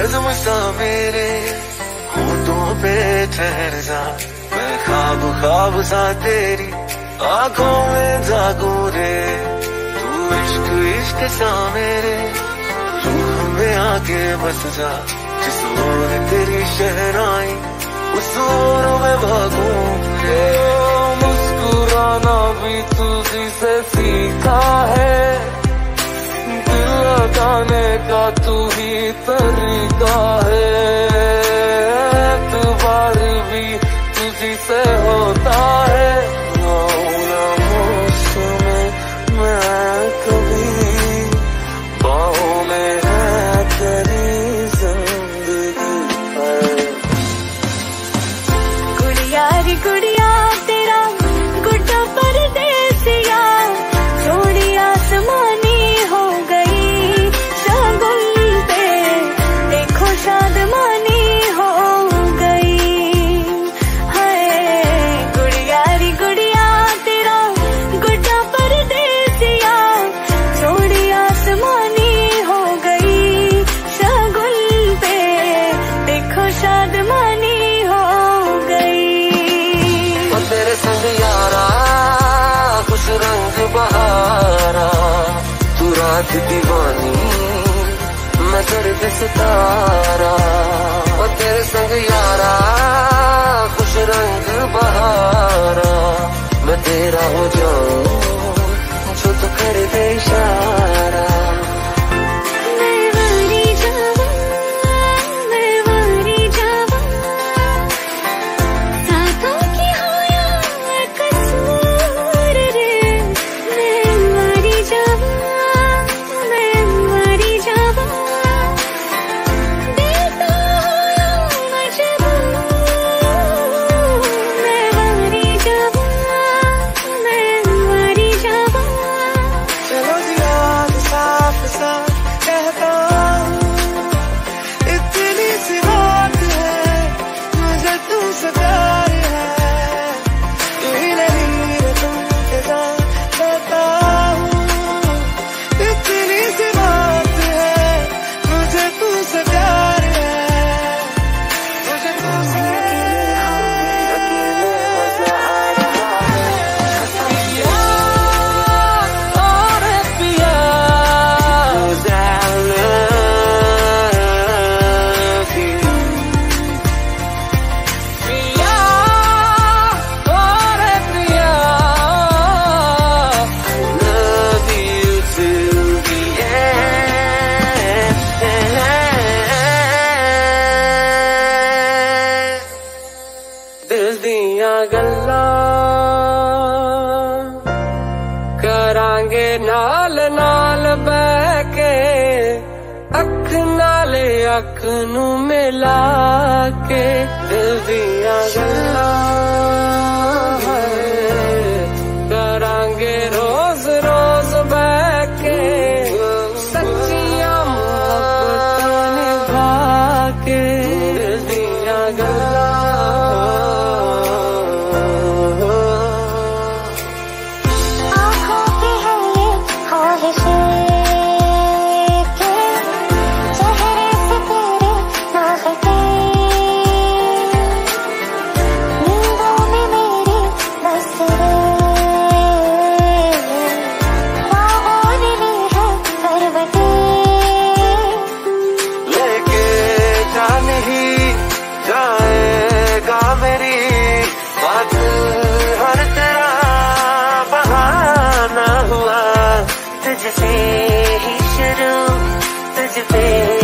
नज्म सा मेरे होठों पे ठहर जा, मैं ख्वाब ख्वाब सा तेरी आंखों में जागूं रे। तू इश्क इश्क सा मेरे रूह में आके बस जा, जिस ओर तेरी शहनाई उस ओर में भागूं रे। मुस्कुराना भी तुझी से सीखा है, दिल लगाने का तू ही तरीका है। एतबार भी तुझी से होता है, मैं कभी बाहों में है तेरी जिंदगी है। गुड़िया रे गुड़िया तेरा गुड्डा परदेसिया, जोड़ी आसमानी हो गई शगुन पे, देखो शादमानी हो गई है। गुड़िया रे गुड़िया तेरा गुड्डा परदेसिया, जोड़ी आसमानी हो गई शगुन पे, देखो शादमानी हो गई। ओ तेरे संग यारा खुश रंग बहारा, तू रात दीवानी मैं दर्द सितारा। ओ तेरे संग यारा खुश रंग बहारा, मैं तेरा हो जाऊं जो तू कर दे इशारा। मैं वारी जावा, मैं वारी जावा, साथों की होया कसूर रे। मैं वारी जावा, मैं वारी जावा, देता होया मजबूर। मैं वारी जावा, मैं वारी जावा। चलो जी आज साफ साफ कहता हूँ, इतनी सी बात है मुझे तुमसे प्यार है। तू ही नहीं तुम के साथ कहता हूँ, इतनी सी बात है मुझे तुमसे प्यार है। मुझे तुमसे अकेले मजा आ रहा है। पिया और पिया, I love you। पिया और पिया, love you till the end। दिल दियां गल्लां करांगे नाल नाल बह के, अख नाले अख नू मिला के। दिल दियां गल्लां करांगे रोज रोज बह के, सच्चियां मोहब्बतां निभा के। दिल दियां गल्लां आँखों पे है ये ख्वाहिशें के, चेहरे से तेरे नाज़ुके, नींदों में मेरी बस रे। बाहों ने ली है करवटें, लेके जान ही जाएगा मेरी बात, हर तेरा बहाना हुआ तुझसे ही शुरू, तुझ पे